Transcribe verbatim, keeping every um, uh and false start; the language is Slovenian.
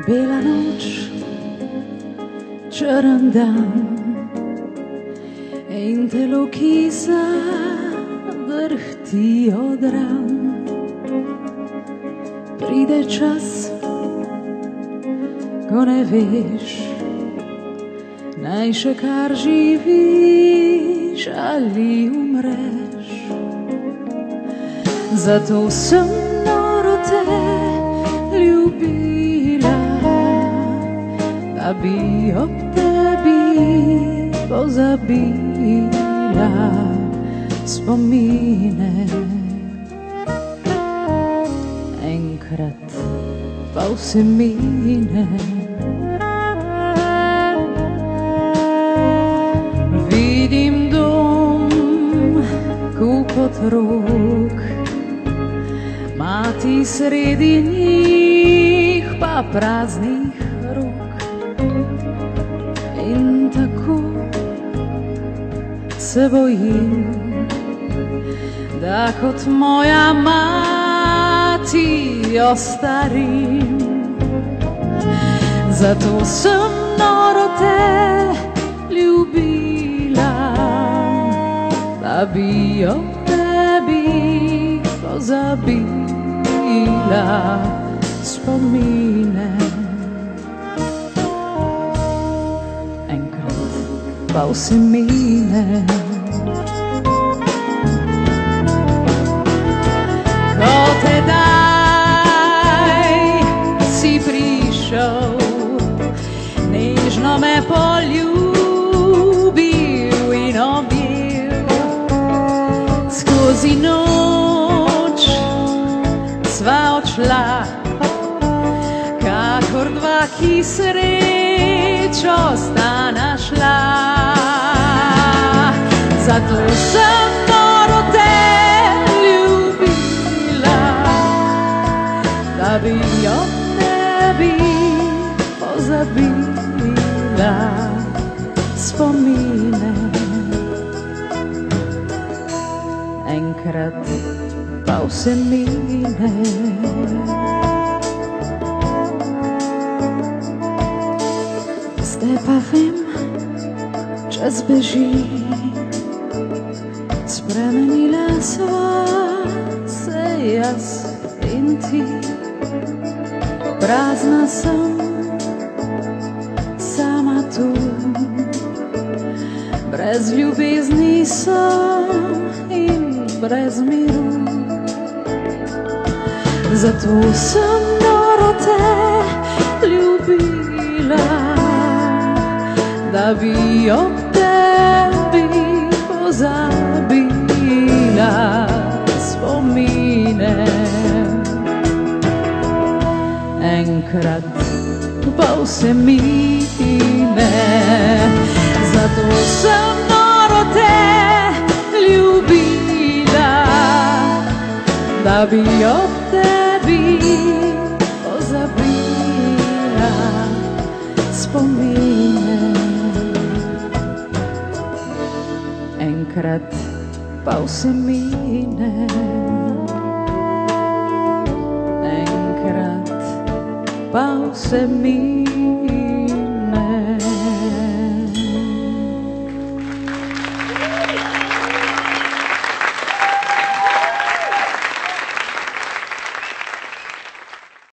Bela noč, črn dan in telo, ki zadrhti od ran. Pride čas, ko ne veš, naj še kar živiš ali umreš. Zato sem noro te ljubila, da bi ob tebi pozabila spomine. Enkrat pa vse mine. Vidim dom, kup otrok, mati sredi njih pa praznih rok. In tako se bojim, da kot moja mati ostarim. Zato sem noro te ljubila, da bi ob tebi pozabila spomine. Enkrat pa vse mine. Ko tedaj si prišel, nežno me poljubil in objel, skozi noč sva odšla, kakor dva, ki srečo sta našla. Zato sem noro te ljubila, da bi ob tebi pozabila spomine. Enkrat pa vse mine. Zdaj pa vem, čas beži, spremenila sva se jaz in ti. Prazna sem, sama tu, brez ljubezni sem in brez miru. Zato sem noro te ljubila, da bi ob tebi pozabila spomine. Enkrat pa vse mine. Zato sem noro te ljubila, da bi ob tebi pozabila spomine. Enkrat pa vse mine. Enkrat pa vse mine.